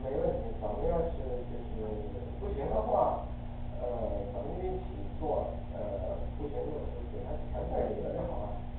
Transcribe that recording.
没问题，咱们要是就是不行的话，咱们就一起做，不行就给他全部理了就好了。